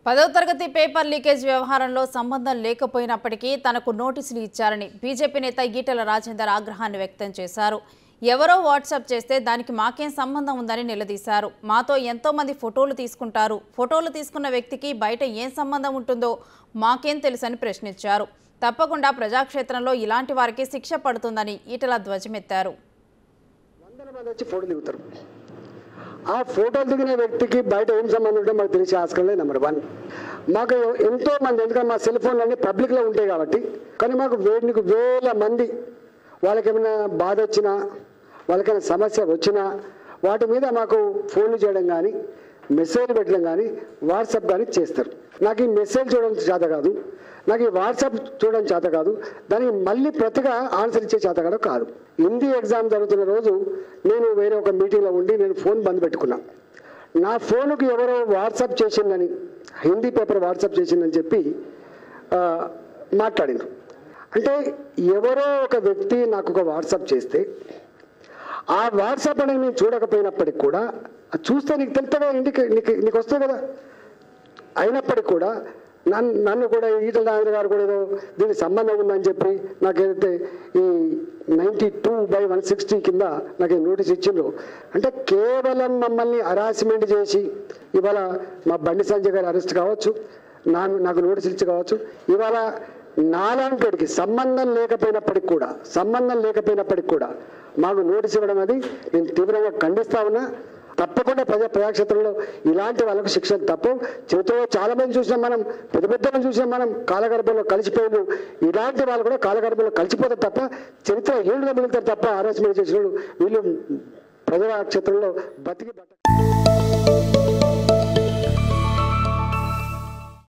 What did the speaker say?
10వ తరగతి paper leakage వ్యవహారంలో సంబంధం లేకపోయినప్పటికీ తనకు నోటీసులు ఇచ్చారని బీజేపీ నేత ఈటెల రాజేందర్ ఆగ్రహాన్ని వ్యక్తం చేశారు. ఎవరో వాట్సాప్ చేస్తే దానికి మాకేం సంబంధం ఉందని నిలదీశారు. మాతో ఎంతో మంది ఫోటోలు తీసుకుంటారు. ఫోటోలు తీసుకున్న వ్యక్తికి బయట ఏం సంబంధం ఉంటుందో మాకేం తెలుసని ప్రశ్నించారు. తప్పకుండా ప్రజాక్షేత్రంలో ఇలాంటి వారికి శిక్ష పడుతుందని ఈటెల ధ్వజమెత్తారు. ఆ ఫోటోలు దిగిన వ్యక్తికి బయట ఏం సంబంధం ఉంటే మాకు తెలిసే ఆస్కారం లేదు. నెంబర్ 1 మాకు ఎంతో మంది, ఎందుకంటే మా సెల్ ఫోన్లు అన్నీ పబ్లిక్లో ఉంటాయి కాబట్టి, కానీ మాకు వేల మంది వాళ్ళకి ఏమైనా బాధ వచ్చినా, వాళ్ళకైనా సమస్య వచ్చినా వాటి మీద మాకు ఫోన్లు చేయడం కానీ, మెసేజ్ పెట్టడం కానీ, వాట్సాప్ కానీ చేస్తారు. నాకు ఈ మెసేజ్ చూడడం చేత కాదు, నాకు ఈ వాట్సాప్ చూడడం చేత కాదు, దానికి మళ్ళీ ప్రతిగా ఆన్సర్ ఇచ్చే చేత కూడా కాదు. హిందీ ఎగ్జామ్ జరుగుతున్న రోజు నేను వేరే ఒక మీటింగ్లో ఉండి నేను ఫోన్ బంద్ పెట్టుకున్నా. నా ఫోన్కి ఎవరో వాట్సాప్ చేసిందని, హిందీ పేపర్ వాట్సాప్ చేసిందని చెప్పి మాట్లాడింది. అంటే ఎవరో ఒక వ్యక్తి నాకు ఒక వాట్సాప్ చేస్తే ఆ వాట్సాప్ అనేది నేను చూడకపోయినప్పటికి కూడా, చూస్తే నీకు తెలుస్తుందా, ఇంటికి నీకు వస్తుంది కదా. అయినప్పటికీ కూడా నన్ను కూడా ఈటెల రాజేందర్ గారు కూడా ఏదో దీనికి సంబంధం ఉందని చెప్పి నాకు ఏదైతే ఈ 92/160 కింద నాకు నోటీస్ ఇచ్చిండ్రు. అంటే కేవలం మమ్మల్ని హరాస్మెంట్ చేసి ఇవాళ మా బండి సంజయ్ గారి అరెస్ట్ కావచ్చు, నాకు నోటీస్ ఇచ్చి కావచ్చు, ఇవాళ నాలాంటికి సంబంధం లేకపోయినప్పటికి కూడా మాకు నోటీస్ ఇవ్వడం అది నేను తీవ్రంగా ఖండిస్తా ఉన్నా. తప్పకుండా ప్రజాక్షేత్రంలో ఇలాంటి వాళ్ళకు శిక్షణ తప్పవు. చరిత్రలో చాలా మంది చూసినాం, మనం పెద్ద చూసినాం, మనం కాలగర్భంలో కలిసిపోయిన ఇలాంటి వాళ్ళు కూడా కాలగర్భంలో కలిసిపోతారు తప్ప చరిత్ర హీనులుగా మిగులుతారు తప్ప హరాస్మెంట్ చేసిన వీళ్ళు ప్రజాక్షేత్రంలో బతికి